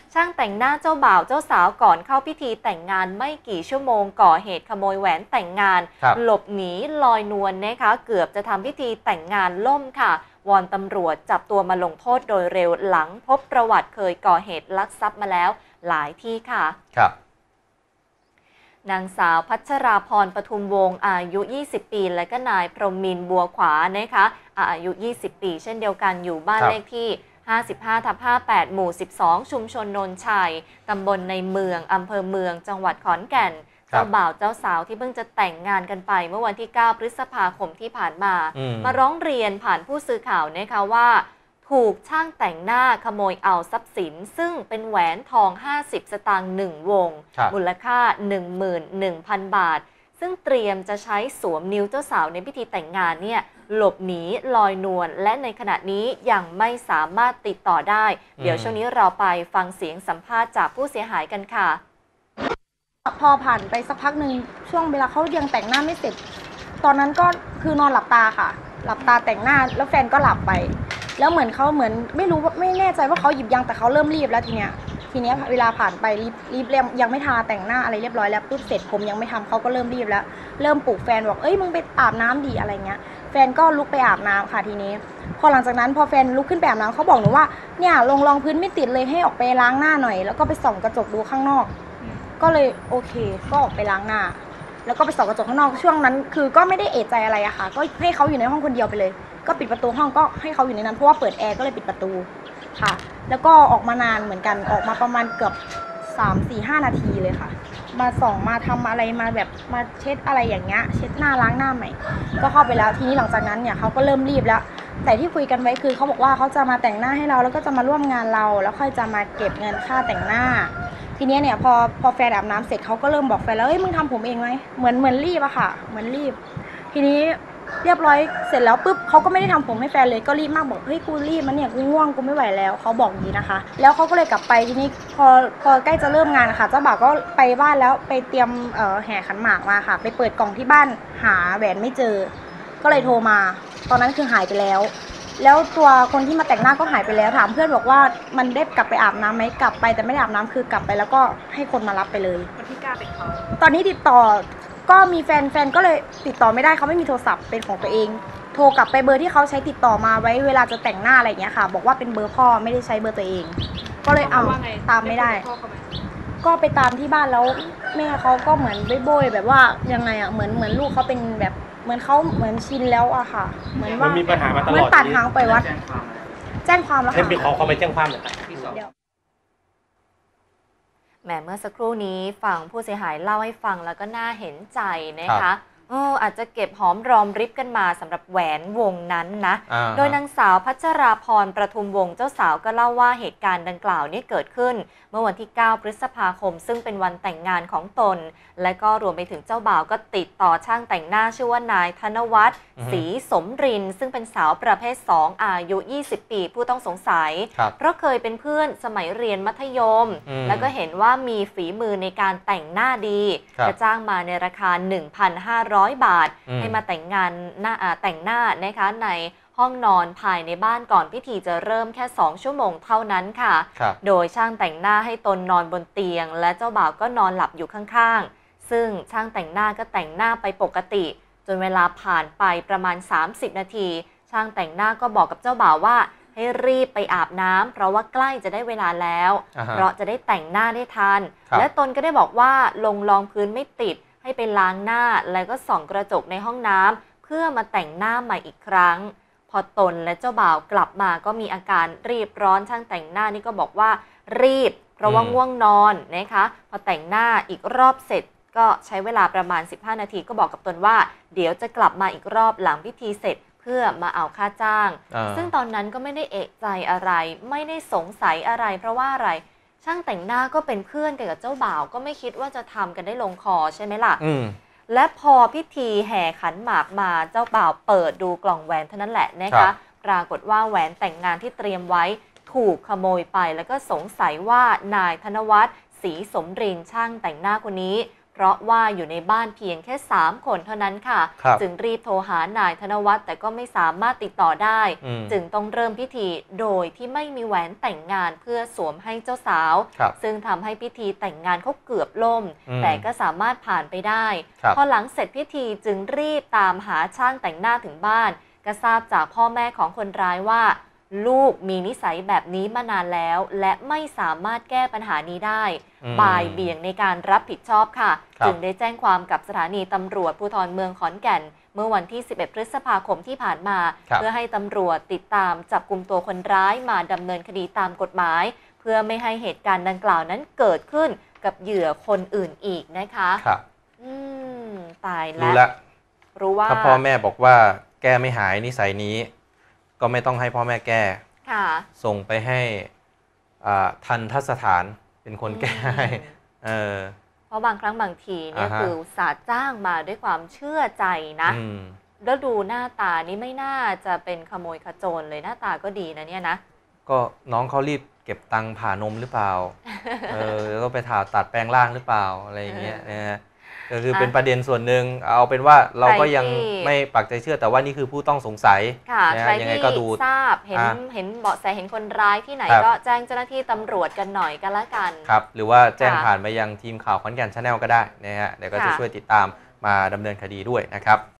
ช่างแต่งหน้าเจ้าบ่าวเจ้าสาวก่อนเข้าพิธีแต่งงานไม่กี่ชั่วโมงก่อเหตุขโมยแหวนแต่งงานหลบหนีลอยนวลนะคะเกือบจะทำพิธีแต่งงานล่มค่ะวอนตำรวจจับตัวมาลงโทษโดยเร็วหลังพบประวัติเคยก่อเหตุลักทรัพย์มาแล้วหลายที่ค่ะนางสาวพัชราพรปทุมวงศ์อายุ 20 ปี และก็นายพรหมินทร์บัวขวานะคะอายุ 20 ปีเช่นเดียวกันอยู่บ้านเลขที่55/58 หมู่ 12 ชุมชนนนชัยตำบลในเมืองอำเภอเมืองจังหวัดขอนแก่นเจ้าบ่าวเจ้าสาวที่เพิ่งจะแต่งงานกันไปเมื่อวันที่ 9 พฤษภาคมที่ผ่านมาร้องเรียนผ่านผู้สื่อข่าวนะคะว่าถูกช่างแต่งหน้าขโมยเอาทรัพย์สินซึ่งเป็นแหวนทอง50 สตางค์1 วงมูลค่า 11,000 บาทซึ่งเตรียมจะใช้สวมนิ้วเจ้าสาวในพิธีแต่งงานเนี่ยหลบหนีลอยนวลและในขณะนี้ยังไม่สามารถติดต่อได้เดี๋ยวช่วงนี้เราไปฟังเสียงสัมภาษณ์จากผู้เสียหายกันค่ะพอผ่านไปสักพักหนึ่งช่วงเวลาเขายังแต่งหน้าไม่เสร็จตอนนั้นก็คือนอนหลับตาค่ะหลับตาแต่งหน้าแล้วแฟนก็หลับไปแล้วเหมือนเขาเหมือนไม่รู้ว่าไม่แน่ใจว่าเขาหยิบยังแต่เขาเริ่มรีบแล้วทีเนี้ยเวลาผ่านไปรีบยังไม่ทาแต่งหน้าอะไรเรียบร้อยแล้วปุ๊บเสร็จผมยังไม่ทำเขาก็เริ่มรีบแล้วเริ่มปลุกแฟนบอกเอ้ยมึงไปอาบน้ำดีอะไรเงี้ยแฟนก็ลุกไปอาบน้ำค่ะทีนี้พอหลังจากนั้นพอแฟนลุกขึ้นไปอาบน้ำเขาบอกหนูว่าเนี่ยรองพื้นไม่ติดเลยให้ออกไปล้างหน้าหน่อยแล้วก็ไปส่องกระจกดูข้างนอกก็เลยโอเคก็ออกไปล้างหน้าแล้วก็ไปส่องกระจกข้างนอกช่วงนั้นคือก็ไม่ได้เอะใจอะไรอะค่ะก็ให้เขาอยู่ในห้องคนเดียวไปเลยก็ปิดประตูห้องก็ให้เขาอยู่ในนั้นเพราะว่าเปิดแอร์ก็เลยปิดประตูค่ะแล้วก็ออกมานานเหมือนกันออกมาประมาณเกือบ3-4-5 นาทีเลยค่ะมาส่องมาทำอะไรมาแบบมาเช็ดอะไรอย่างเงี้ยเช็ดหน้าล้างหน้าใหม่ก็เข้าไปแล้วทีนี้หลังจากนั้นเนี่ยเขาก็เริ่มรีบแล้วแต่ที่คุยกันไว้คือเขาบอกว่าเขาจะมาแต่งหน้าให้เราแล้วก็จะมาร่วมงานเราแล้วค่อยจะมาเก็บเงินค่าแต่งหน้าทีนี้เนี่ยพอแฟนอาบน้ำเสร็จเขาก็เริ่มบอกแฟนแล้วเอ้ยมึงทำผมเองไหมเหมือนรีบอะค่ะเหมือนรีบทีนี้เรียบร้อยเสร็จแล้วปุ๊บเขาก็ไม่ได้ทำผมให้แฟนเลยก็รีบมากบอกเฮ้ยกูรีบมันเนี่ยกูง่วงกูไม่ไหวแล้วเขาบอกอย่างนี้นะคะแล้วเขาก็เลยกลับไปทีนี้พอใกล้จะเริ่มงานค่ะเจ้าบ่าวก็ไปบ้านแล้วไปเตรียมแห่ขันหมากมาค่ะไปเปิดกล่องที่บ้านหาแหวนไม่เจอก็เลยโทรมาตอนนั้นคือหายไปแล้วตัวคนที่มาแต่งหน้าก็หายไปแล้วถามเพื่อนบอกว่ามันได้กลับไปอาบน้ำไหมกลับไปแต่ไม่ได้อาบน้ำคือกลับไปแล้วก็ให้คนมารับไปเลยคนที่กล้าเป็นเขาตอนนี้ติดต่อก็มีแฟนก็เลยติดต่อไม่ได้เขาไม่มีโทรศัพท์เป็นของตัวเองโทรกลับไปเบอร์ที่เขาใช้ติดต่อมาไว้เวลาจะแต่งหน้าอะไรอย่างเงี้ยค่ะบอกว่าเป็นเบอร์พ่อไม่ได้ใช้เบอร์ตัวเองก็เลยเอาตามไม่ได้ก็ไปตามที่บ้านแล้วแม่เขาก็เหมือนโบยแบบว่ายังไงอะเหมือนลูกเขาเป็นแบบเหมือนเขาเหมือนชินแล้วอะค่ะเหมือนว่ามีปัญหามาตลอดเหมือนตัดหางไปวัดแจ้งความแล้วค่ะไปขอเขาไปแจ้งความเลยแหมเมื่อสักครู่นี้ฝั่งผู้เสียหายเล่าให้ฟังแล้วก็น่าเห็นใจนะคะอาจจะเก็บหอมรอมริบกันมาสำหรับแหวนวงนั้นนะโดยนางสาวพัชราพรประทุมวงศ์เจ้าสาวก็เล่าว่าเหตุการณ์ดังกล่าวนี้เกิดขึ้นเมื่อวันที่ 9 พฤษภาคมซึ่งเป็นวันแต่งงานของตนและก็รวมไปถึงเจ้าบ่าวก็ติดต่อช่างแต่งหน้าชื่อว่านายธนวัฒน์ศรีสมรินซึ่งเป็นสาวประเภท 2 อายุ 20 ปีผู้ต้องสงสัยเพราะเคยเป็นเพื่อนสมัยเรียนมัธยมแล้วก็เห็นว่ามีฝีมือในการแต่งหน้าดีจะจ้างมาในราคา 1,500 บาทให้มาแต่งหน้านะคะในห้องนอนภายในบ้านก่อนพิธีจะเริ่มแค่2 ชั่วโมงเท่านั้นค่ะโดยช่างแต่งหน้าให้ตนนอนบนเตียงและเจ้าบ่าวก็นอนหลับอยู่ข้างๆซึ่งช่างแต่งหน้าก็แต่งหน้าไปปกติจนเวลาผ่านไปประมาณ30 นาทีช่างแต่งหน้าก็บอกกับเจ้าบ่าวว่าให้รีบไปอาบน้ำเพราะว่าใกล้จะได้เวลาแล้วเพราะจะได้แต่งหน้าได้ทันและตนก็ได้บอกว่าลงรองพื้นไม่ติดให้ไปล้างหน้าแล้วก็ส่องกระจกในห้องน้ำเพื่อมาแต่งหน้าใหม่อีกครั้งพอตนและเจ้าบ่าวกลับมาก็มีอาการรีบร้อนช่างแต่งหน้านี่ก็บอกว่ารีบเพราะว่าง่วงนอนนะคะพอแต่งหน้าอีกรอบเสร็จก็ใช้เวลาประมาณ15 นาทีก็บอกกับตนว่าเดี๋ยวจะกลับมาอีกรอบหลังพิธีเสร็จเพื่อมาเอาค่าจ้างซึ่งตอนนั้นก็ไม่ได้เอะใจอะไรไม่ได้สงสัยอะไรเพราะว่าอะไรช่างแต่งหน้าก็เป็นเพื่อนกันกับเจ้าบ่าวก็ไม่คิดว่าจะทำกันได้ลงคอใช่ไหมล่ะและพอพิธีแห่ขันหมากมาเจ้าบ่าวเปิดดูกล่องแหวนเท่านั้นแหละนะคะปรากฏว่าแหวนแต่งงานที่เตรียมไว้ถูกขโมยไปแล้วก็สงสัยว่านายธนวัฒน์ศรีสมรินช่างแต่งหน้าคนนี้เพราะว่าอยู่ในบ้านเพียงแค่3 คนเท่านั้นค่ะจึงรีบโทรหานายธนวัฒน์แต่ก็ไม่สามารถติดต่อได้จึงต้องเริ่มพิธีโดยที่ไม่มีแหวนแต่งงานเพื่อสวมให้เจ้าสาวซึ่งทำให้พิธีแต่งงานเขาเกือบล่มแต่ก็สามารถผ่านไปได้พอหลังเสร็จพิธีจึงรีบตามหาช่างแต่งหน้าถึงบ้านก็ทราบจากพ่อแม่ของคนร้ายว่าลูกมีนิสัยแบบนี้มานานแล้วและไม่สามารถแก้ปัญหานี้ได้บ่ายเบี่ยงในการรับผิดชอบค่ะจึงได้แจ้งความกับสถานีตำรวจภูธรเมืองขอนแก่นเมื่อวันที่ 11 พฤษภาคมที่ผ่านมาเพื่อให้ตำรวจติดตามจับกุมตัวคนร้ายมาดำเนินคดีตามกฎหมายเพื่อไม่ให้เหตุการณ์ดังกล่าวนั้นเกิดขึ้นกับเหยื่อคนอื่นอีกนะคะครับตายแล้วรู้ว่าถ้าพ่อแม่บอกว่าแก้ไม่หายนิสัยนี้ก็ไม่ต้องให้พ่อแม่แก้ส่งไปให้ทันทสถานเป็นคนแก้ให้เพราะบางครั้งบางทีเนี่ยคือศาสตร์จ้างมาด้วยความเชื่อใจนะแล้วดูหน้าตานี่ไม่น่าจะเป็นขโมยขโจรเลยหน้าตาก็ดีนะเนี่ยนะก็น้องเขารีบเก็บตังค์ผ่านมหรือเปล่าแล้วก็ไปผ่าตัดแปลงร่างหรือเปล่าอะไรอย่างเงี้ยก็คือเป็นประเด็นส่วนหนึ่งเอาเป็นว่าเราก็ยังไม่ปักใจเชื่อแต่ว่านี่คือผู้ต้องสงสัยยังไงก็ดูทราบเห็นเบาะแสเห็นคนร้ายที่ไหนก็แจ้งเจ้าหน้าที่ตำรวจกันหน่อยกันละกันครับหรือว่าแจ้งผ่านไปยังทีมข่าวขอนแก่น Channel ก็ได้นะฮะเดี๋ยวก็จะช่วยติดตามมาดำเนินคดีด้วยนะครับ